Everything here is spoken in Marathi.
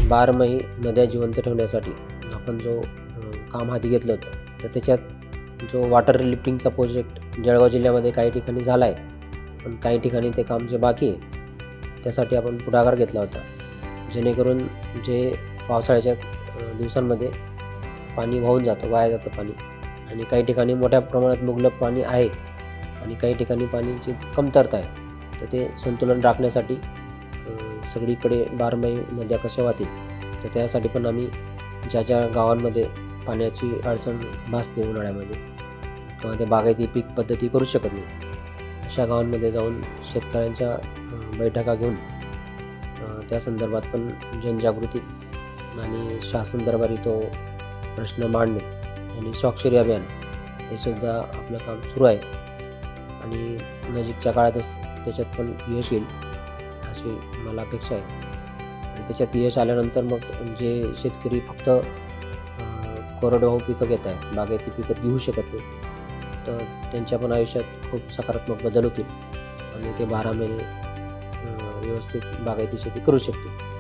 बारमाही नद्या जिवंत ठेवण्यासाठी आपण जो काम हाती घेतलं होतं, तर त्याच्यात जो वॉटर लिफ्टिंगचा प्रोजेक्ट जळगाव जिल्ह्यामध्ये काही ठिकाणी झाला आहे, पण काही ठिकाणी ते काम जे बाकी आहे त्यासाठी आपण पुढाकार घेतला होता, जेणेकरून जे पावसाळ्याच्या दिवसांमध्ये पाणी वाहून जातं, वाया जातं पाणी, आणि काही ठिकाणी मोठ्या प्रमाणात मुबलक पाणी आहे आणि काही ठिकाणी पाण्याची कमतरता आहे, तर ते संतुलन राखण्यासाठी सगळीकडे बारमाही नद्या कशा वाहतील, तर त्यासाठी पण आम्ही ज्या ज्या गावांमध्ये पाण्याची अडचण भासते उन्हाळ्यामध्ये किंवा ते बागायती पीक पद्धती करू शकत नाही, अशा गावांमध्ये जाऊन शेतकऱ्यांच्या बैठका घेऊन त्या संदर्भात पण जनजागृती आणि शासन दरबारी तो प्रश्न मांडणे आणि स्वाक्षरी अभियान हे सुद्धा आपलं काम सुरू आहे आणि नजीकच्या काळातच त्याच्यात पण यश येईल अशी मला अपेक्षा आहे. आणि त्याच्यात यश आल्यानंतर मग जे शेतकरी फक्त कोरडवाहू पिकं घेत आहेत, बागायती पिकं घेऊ शकत नाही, तर त्यांच्या पण आयुष्यात खूप सकारात्मक बदल होतील आणि ते 12 महिने व्यवस्थित बागायती शेती करू शकतील.